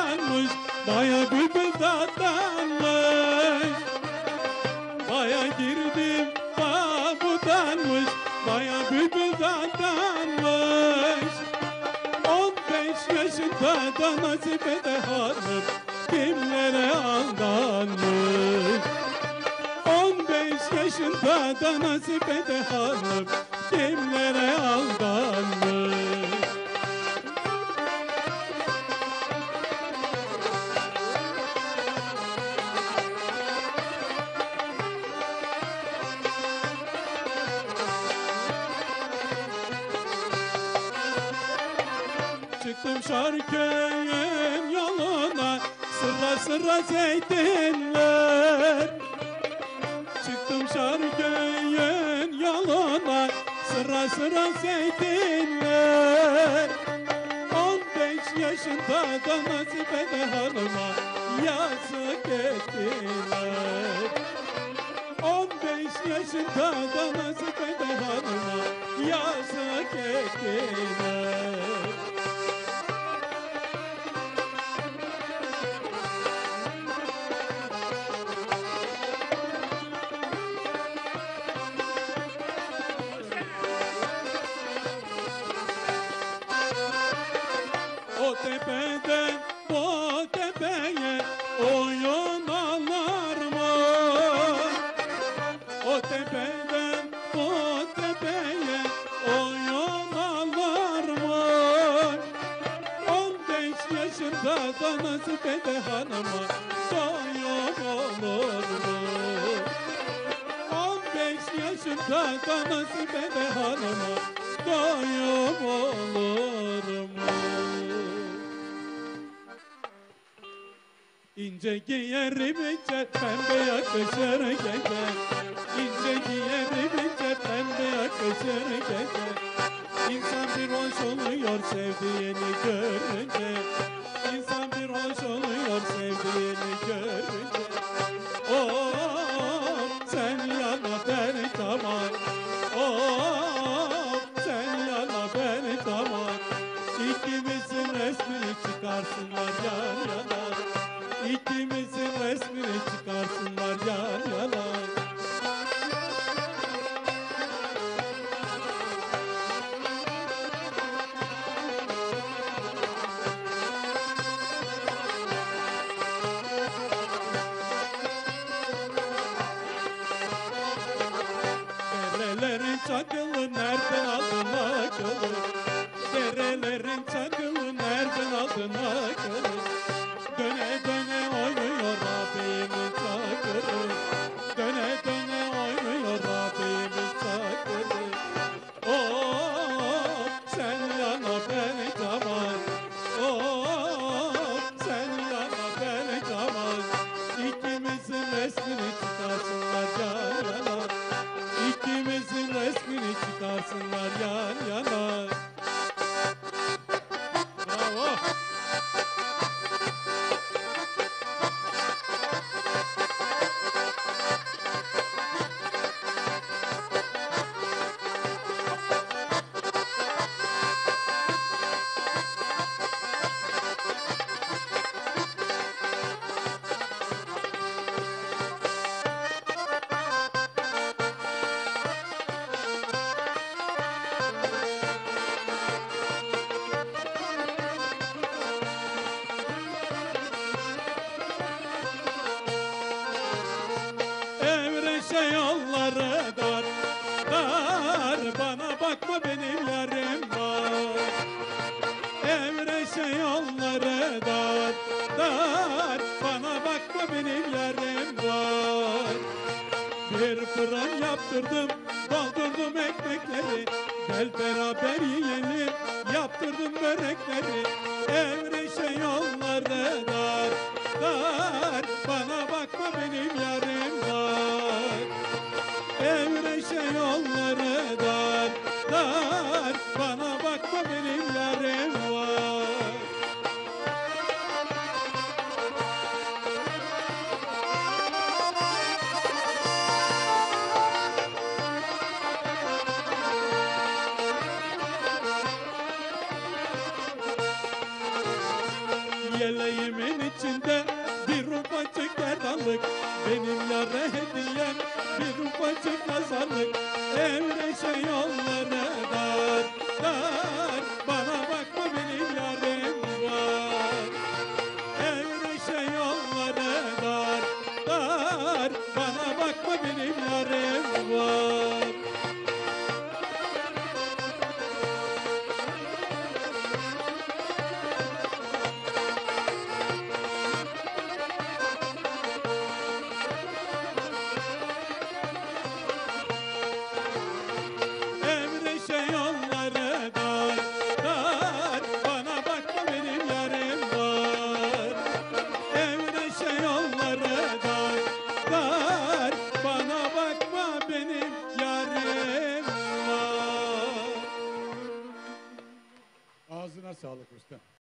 dadanmış, baya bülbül dadanmış. Baya girdim babudanmış, baya bülbül dadanmış. 15 yaşında da Nazife hanım kimlere aldanmış. 15 yaşında da Nazife hanım kimlere aldanmış. Çıktım Şarköy'ün yoluna, sıra sıra zeytinler. Çıktım Şarköy'ün yoluna, sıra sıra zeytinler. 15 yaşında da Nazife hanıma yazık ettiler. 15 yaşında da Nazife hanıma yazık ettiler. O tepeden bu tepeye oyun alır mı? O tepeden bu tepeye oyun alır mı? 15 yaşında da Nazife hanıma doyum olur mu? 15 yaşında da Nazife hanıma doyum olur mu? İnce giyerim ince, pembe yakışır gece. İnce giyerim ince, pembe yakışır gece. İnsan bir hoş oluyor sevdiğini görünce. İnsan bir hoş oluyor sevdiğini görünce. Oh, sen yana ben tamam. Oh, sen yana ben tamam. İkimizin resmini çıkarsınlar yan yana. İkimizin resmini çıkarsınlar yan yana. Derelerin çakılı nereden aldın akıllı? Derelerin çakılı nereden aldın akıllı? Döne döne oynuyor Rabbimiz çakırı. Döne döne oynuyor Rabbimiz çakırı. Oh, sen yana ben tamam. Oh, sen yana ben tamam. İkimizin resmini çıkarsınlar yan yana. İkimizin resmini çıkarsınlar yan yana. Bravo. Evreşe yolları dar, dar, bana bakma benim yarim var. Evreşe yolları dar, dar, bana bakma benim yarim var. Bir fırın yaptırdım, doldurdum ekmekleri, gel beraber yiyelim, yaptırdım börekleri. Evreşe yolları dar, dar, bana bakma benim yarim var. Evreşe yolları dar, dar, bana bakma benim yarim var. Yeleğimin içinde bir ufacık gerdanlık, benim yâre hediyem bir ufacık nazarlık. Evreşe yolları dar, dar, bana bakma benim yarim var. Evreşe yolları dar, dar, bana bakma benim yarim var. Evreşe yolları dar, dar, bana bakma benim yarim var. Evreşe yolları dar, dar, bana bakma benim yarim var. Ağzına sağlık usta.